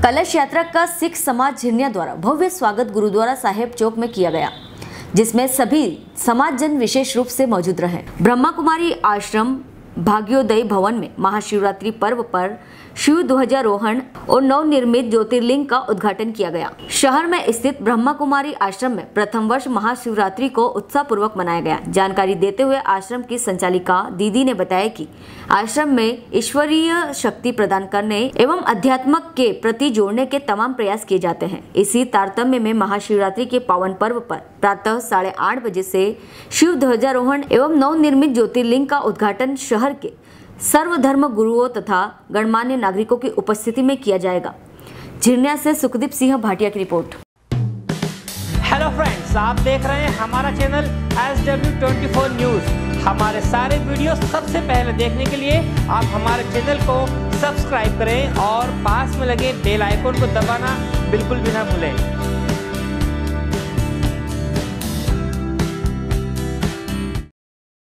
कलश यात्रा का सिख समाज झिरनिया द्वारा भव्य स्वागत गुरुद्वारा साहेब चौक में किया गया, जिसमें सभी समाजजन विशेष रूप से मौजूद रहे। ब्रह्मा कुमारी आश्रम भाग्योदय भवन में महाशिवरात्रि पर्व पर शिव ध्वजारोहण और नवनिर्मित ज्योतिर्लिंग का उद्घाटन किया गया। शहर में स्थित ब्रह्मा कुमारी आश्रम में प्रथम वर्ष महाशिवरात्रि को उत्साहपूर्वक मनाया गया। जानकारी देते हुए आश्रम की संचालिका दीदी ने बताया कि आश्रम में ईश्वरीय शक्ति प्रदान करने एवं अध्यात्म के प्रति जोड़ने के तमाम प्रयास किए जाते हैं। इसी तारतम्य में महाशिवरात्रि के पावन पर्व पर प्रातः 8:30 बजे से शिव ध्वजारोहण एवं नवनिर्मित ज्योतिर्लिंग का उद्घाटन शहर के सर्वधर्म गुरुओं तथा गणमान्य नागरिकों की उपस्थिति में किया जाएगा। झिरनिया से सुखदीप सिंह भाटिया की रिपोर्ट। हेलो फ्रेंड्स, आप देख रहे हैं हमारा चैनल SW24 न्यूज। हमारे सारे वीडियो सबसे पहले देखने के लिए आप हमारे चैनल को सब्सक्राइब करें और पास में लगे बेल आइकन को दबाना बिल्कुल भी ना भूलें।